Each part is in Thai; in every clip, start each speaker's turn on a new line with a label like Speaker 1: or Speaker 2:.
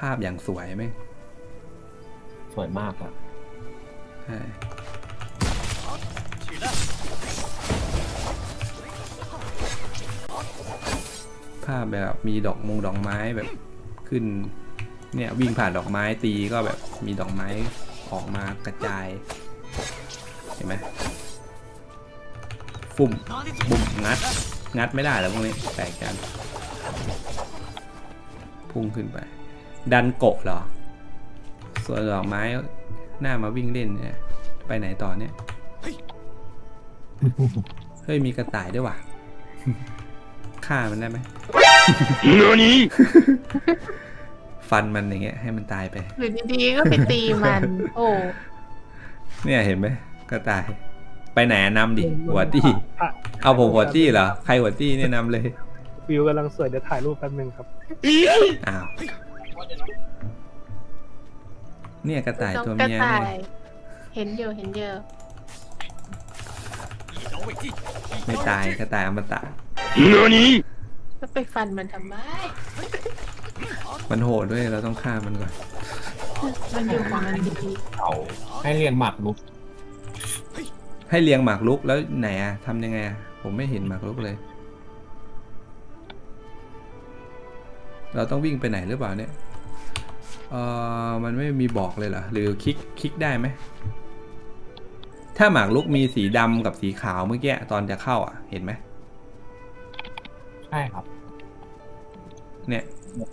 Speaker 1: ภาพอย่างสวยไหม
Speaker 2: สวยมากครับ
Speaker 1: ใช่ภาพแบบมีดอกไม้แบบขึ้นเนี่ยวิ่งผ่านดอกไม้ตีก็แบบมีดอกไม้ออกมากระจายเห็นไหมฟุ่มบุ่มงัดไม่ได้แล้วพวกนี้แตกกันพุ่งขึ้นไปดันโกะเหรอส่วนดอกไม้หน้ามาวิ่งเล่นเนี่ยไปไหนต่อเนี่ยเฮ้ยมีกระต่ายด้วยว่ะฆ่ามันได้ไหมฟันมันอย่างเงี้ยให้มันตายไป
Speaker 3: หรือดีๆก็ไปตีมันโอ้
Speaker 1: เนี่ยเห็นไหมกระต่ายไปไหนนำดิหัวตี้เอาผมหัวตี้เหรอใครหัวตี้เนี่ยนำเลย
Speaker 4: วิวกำลังสวยเดี๋ยวถ่ายรูปแป๊บนึงครับ
Speaker 1: อ้าวเนี่ยกระต่ายตัวเมีย
Speaker 3: เห็นเยอะ
Speaker 1: ไม่ตายกระต่ายอมตะ
Speaker 3: ก็ไปฟันมันทำไม
Speaker 1: มันโหดด้วยเราต้องฆ่ามันก่อน
Speaker 3: มันอยู่ของมันดี
Speaker 2: เอาให้เรียงหมากรุก
Speaker 1: ให้เรียงหมากรุกแล้วไหนอะทำยังไงอะผมไม่เห็นหมากรุกเลยเราต้องวิ่งไปไหนหรือเปล่าเนี่ยมันไม่มีบอกเลยเหรอหรือคลิกได้ไหมถ้าหมากรุกมีสีดำกับสีขาวเมื่อกี้ตอนจะเข้าอ่ะเห็นไหม
Speaker 2: ใช่ครับ
Speaker 1: เนี่ย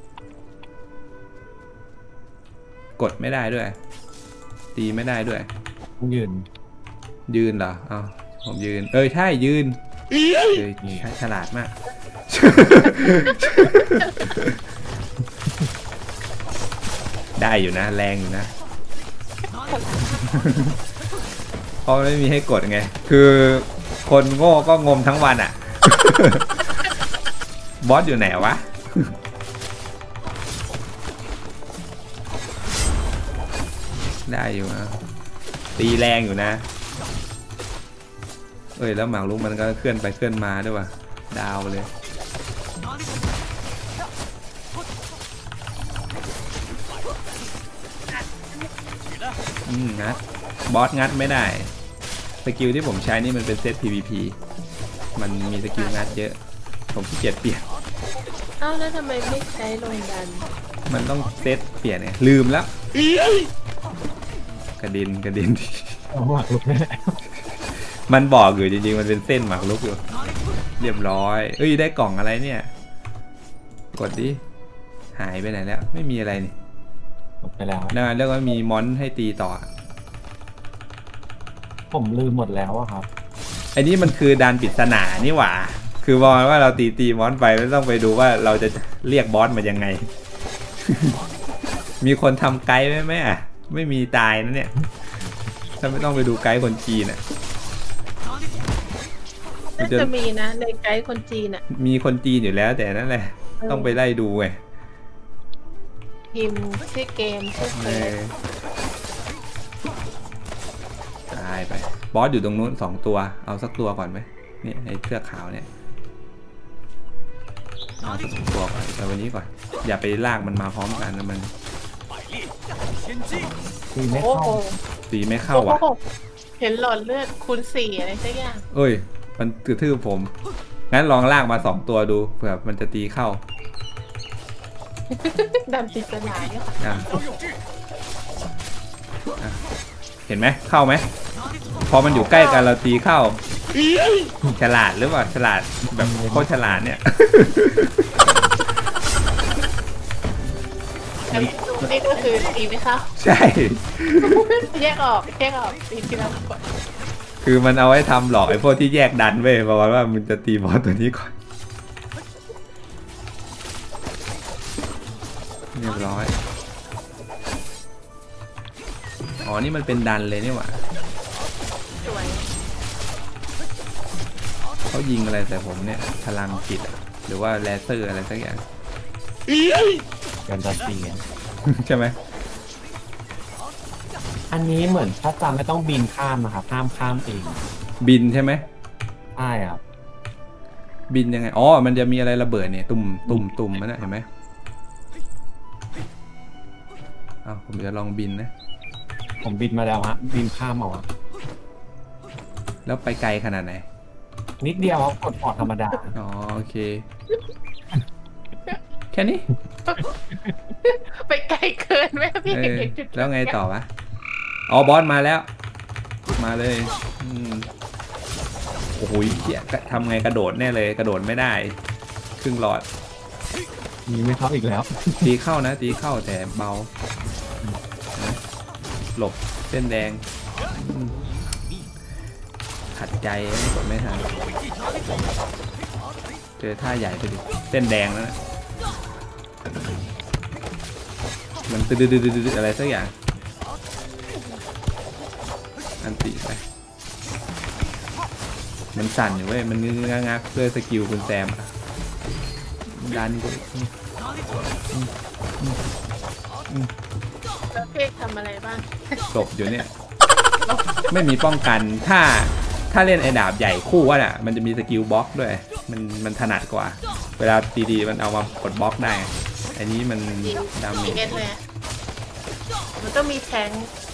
Speaker 1: กดไม่ได้ด้วยตีไม่ได้ด้วยยืนเหรออ้าวผมยืนใช่ยืนฉลาดมากได้อยู่นะแรงอยู่นะเพราะไม่มีให้กดไงคือคนโง่ก็งมทั้งวันอ่ะบอสอยู่ไหนวะได้อยู่นะตีแรงอยู่นะแล้วหมากรุกมันก็เคลื่อนไปเคลื่อนมาด้วยว่ะดาวเลยงัดบอสงัดไม่ได้สกิลที่ผมใช้นี่มันเป็นเซต PVP มันมีสกิลงัดเยอะผมขี้เกียจเปลี่ยน
Speaker 3: แล้วทำไมไม่ใช้ลงดัน
Speaker 1: มันต้องเซตเปลี่ยนไงลืมแล้วกระดิน
Speaker 2: หมากรุก
Speaker 1: มันบอกอยู่จริงๆมันเป็นเส้นหมากรุกอยู่เรียบร้อยได้กล่องอะไรเนี่ยกดดิหายไปไหนแล้วไม่มีอะไรนี่
Speaker 2: ไปแล้ว
Speaker 1: นะแล้วก็มีมอนให้ตีต่อ
Speaker 2: ผมลืมหมดแล้วครับ
Speaker 1: อันนี้มันคือด่านปริศนานี่หว่าคือว่าเราตีมอนไปแล้วต้องไปดูว่าเราจะเรียกบอสมายังไง มีคนทำไกด์ไหมไม่มีตายนะเนี่ยถ้าไม่ต้องไปดูไกด์คนจีนน่ะ
Speaker 3: น่าจะมีนะในไกด์คนจีนน่ะ
Speaker 1: มีคนจีนอยู่แล้วแต่นั่นแหละต้องไปไล่ดูไง
Speaker 3: พิมพ์ชื่อเกมชื่อเฟซ
Speaker 1: ตายไปบอสอยู่ตรงนู้น2ตัวเอาสักตัวก่อนไหมนี่ไอ้เสื้อขาวเนี่ยเอาสักตัวก่อนแต่วันนี้ก่อนอย่าไปลากมันมาพร้อมกันนะมันตีไม่เข้าว่ะ
Speaker 3: เห็นหลอดเลือดคูณ4อะไรสักอย่าง
Speaker 1: มันกระทืบผมงั้นลองลากมา2ตัวดูเผื่อมันจะตีเข้า
Speaker 3: ดันปริศนาเนี่ย
Speaker 1: เห็นไหมเข้าไหมพอมันอยู่ใกล้กันเราตีเข้าฉลาดหรือเปล่าฉลาดแบบโคตรฉลาดเนี่ย
Speaker 3: นี่ก็คือตีไหมคะ
Speaker 1: ใช่
Speaker 3: แยกออกตีทีละคน
Speaker 1: คือมันเอาไว้ทำหลอกไอ้พวกที่แยกดันเว้ยประมาณว่ามันจะตีบอสตัวนี้ก่อนเรียบร้อยนี่มันเป็นดันเลยนี่หว่าเขายิงอะไรแต่ผมเนี่ยพลังจิตหรือว่าเลเซอร์อะไรสักอย่าง
Speaker 2: กันจะตี
Speaker 1: ใช่ไหม
Speaker 2: อันนี้เหมือนถ้าจำไม่ต้องบินข้ามนะครับข้ามเอง
Speaker 1: บินใช่ไหม
Speaker 2: ใช่ครับ
Speaker 1: บินยังไงมันจะมีอะไรระเบิดเนี่ยตุ่มมันนะเห็นไหมอ้าวผมจะลองบินนะ
Speaker 2: ผมบินมาแล้วฮะบินข้ามเอาอะ
Speaker 1: แล้วไปไกลขนาดไหน
Speaker 2: นิดเดียวครับกดพอร์ตธรรมดา
Speaker 1: อ๋อโอเค แค่นี้
Speaker 3: ไปไกลเกินไหมพี่
Speaker 1: แล้วไงต่อวะอ๋อบอสมาแล้ว มาเลยโอ้โหเหี้ยทำไงกระโดดแน่เลยกระโดดไม่ได้ครึ่งหลอด
Speaker 2: มีไม่เข้าอีกแล้ว
Speaker 1: ตีเข้านะตีเข้าแต่เบาหลบเส้นแดงขัดใจกดไม่ทันเจอท่าใหญ่ไปดิเส้นแดงแล้วนะมันตืดอะไรสักอย่างอันตีไปมันสั่นอยู่เว้ยมันงักด้วยสกิลคุณแซมดันกู
Speaker 3: แล้วพี่ทำอะไรบ้าง
Speaker 1: หลบอยู่เนี่ยไม่มีป้องกันถ้าเล่นไอ้ดาบใหญ่คู่ว่าน่ะมันจะมีสกิลบล็อกด้วยมันถนัดกว่าเวลาตีมันเอามากดบล็อกได้อันนี้มันดาเมจ
Speaker 3: เลยมันต้องมีแทง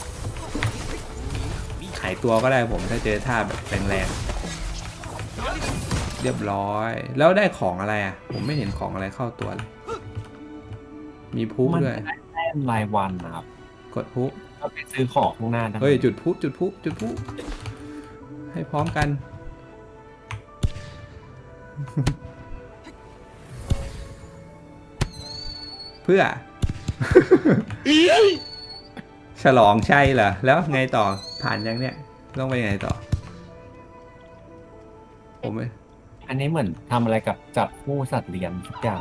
Speaker 1: หายตัวก็ได้ผมถ้าเจอท่าแบบแรงๆเรียบร้อยแล้วได้ของอะไรอ่ะผมไม่เห็นของอะไรเข้าตัวเลยมีพุด้วย
Speaker 2: มันได้แต้มรายวันนะครับ
Speaker 1: กดพุ
Speaker 2: ก็ไปซื้อของข้างหน้าได้
Speaker 1: เฮ้ยจุดพุให้พร้อมกัน เพื่อ ฉลองใช่เหรอแล้วไงต่อผ่านยังเนี่ยต้องไปยังไงต่อผมไม่
Speaker 2: อันนี้เหมือนทำอะไรกับจับคู่สัตว์เลี้ยงทุกอย่าง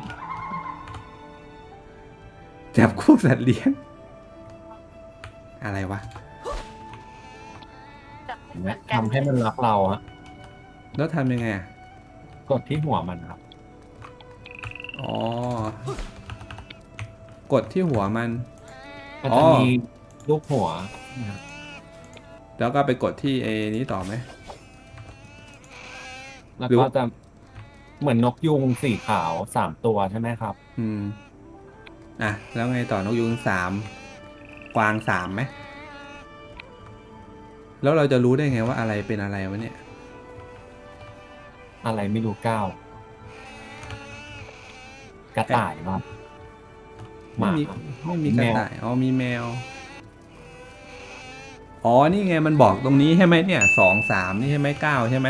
Speaker 1: จับคู่สัตว์เลี้ยงอะไรวะ
Speaker 2: ทำให้มันรักเราฮะ
Speaker 1: แล้วทำยังไงอะ
Speaker 2: กดที่หัวมันครับ
Speaker 1: อ๋อกดที่หัวมัน
Speaker 2: มันจะมีลูกหัวนะครับ
Speaker 1: แล้วก็ไปกดที่ไอ้นี้ต่อไหม
Speaker 2: แล้ว
Speaker 1: หรือ
Speaker 2: ก็
Speaker 1: ว่า
Speaker 2: จะเหมือนนกยุงสีขาว3 ตัวใช่ไหมครับ
Speaker 1: อ่ะแล้วไงต่อนกยูง3กวาง3ไหมแล้วเราจะรู้ได้ไงว่าอะไรเป็นอะไรวะเนี่ย
Speaker 2: อะไรไม่รู้ก้าวกระต่ายครับห
Speaker 1: ไม่
Speaker 2: มา
Speaker 1: มีไม่มีกระ
Speaker 2: แมว
Speaker 1: ต่ายอ๋อมีแมวอ๋อนี่ไงมันบอกตรงนี้ใช่ไหมเนี่ย2 3นี่ใช่ไหม9ใช่ไหม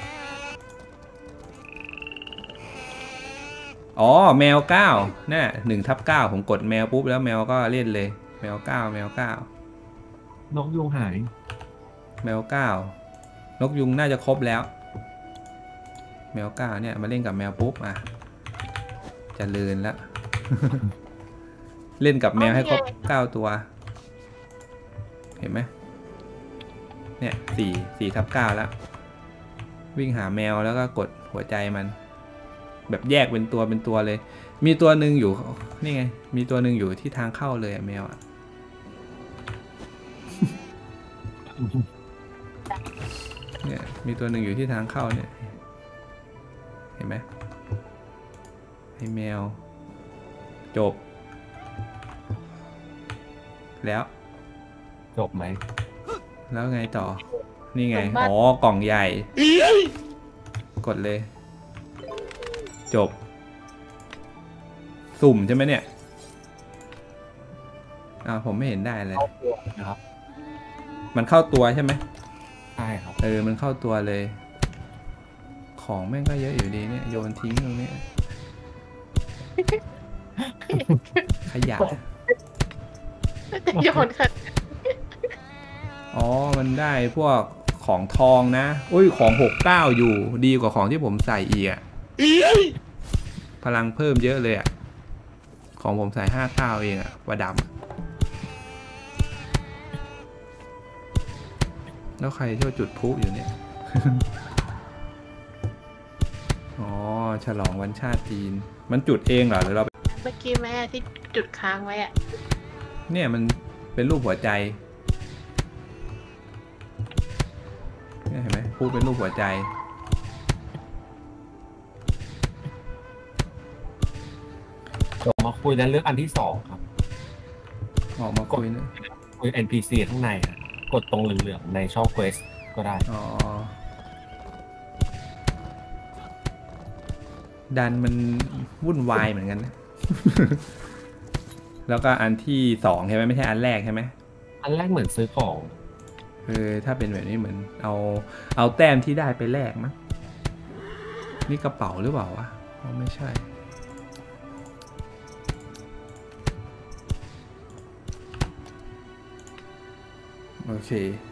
Speaker 1: อ๋อแมว9น่ะ1/9ผมกดแมวปุ๊บแล้วแมวก็เล่นเลยแมว9
Speaker 2: นกยุงหาย
Speaker 1: แมว9นกยุงน่าจะครบแล้วแมว9เนี่ยมาเล่นกับแมวปุ๊บอ่ะเจริญแล้ว เล่นกับแมวให้ครบ9 ตัวเห็นไหมเนี่ย4/9แล้ววิ่งหาแมวแล้วก็กดหัวใจมันแบบแยกเป็นตัวเลย มีตัวหนึ่งอยู่นี่ไงมีตัวหนึ่งอยู่ที่ทางเข้าเลยอะแมวอะ เนี่ยมีตัวหนึ่งอยู่ที่ทางเข้าเนี่ยเห็นไหมให้แมวจบแล้ว
Speaker 2: จบไหม
Speaker 1: แล้วไงต่อนี่ไงอ๋อกล่องใหญ่กดเลยจบสุ่มใช่ไหมเนี่ยผมไม่เห็นได้เลย
Speaker 2: เข้าตัวนะครับ
Speaker 1: มันเข้าตัวใช่ไหม
Speaker 2: ใช่ครับ
Speaker 1: มันเข้าตัวเลย ของแม่งก็เยอะอยู่ดีเนี่ยโยนทิ้งตรงนี้ขยะ
Speaker 3: โยนค่ะ
Speaker 1: อ๋อมันได้พวกของทองนะอุ้ยของ69อยู่ดีกว่าของที่ผมใส่อีกอะพลังเพิ่มเยอะเลยอะของผมใส่59เองอะว่าดำแล้วใครที่จุดพลุอยู่เนี่ย อ๋อฉลองวันชาติจีนมันจุดเองเหรอหรือเรา
Speaker 3: เมื่อกี้แม่ที่จุดค้างไว้อะ
Speaker 1: เนี่ยมันเป็นรูปหัวใจเนี่ยเห็นไหมพลุเป็นรูปหัวใจ
Speaker 2: จบมาคุยแล้วเลือกอันที่2ครับ
Speaker 1: ออกมาคุยนะ
Speaker 2: คุย NPC ข้างในอะกดตรงเหลืองๆในช่อง Quest ก็ได้
Speaker 1: อ๋อดันมันวุ่นวายเหมือนกันนะ แล้วก็อันที่2ใช่ไหมไม่ใช่อันแรกใช่ไหม
Speaker 2: อันแรกเหมือนซื้อของ
Speaker 1: ถ้าเป็นแบบนี้เหมือนเอาแต้มที่ได้ไปแลกมั้งนี่กระเป๋าหรือเปล่าวะอ๋อไม่ใช่ โอเค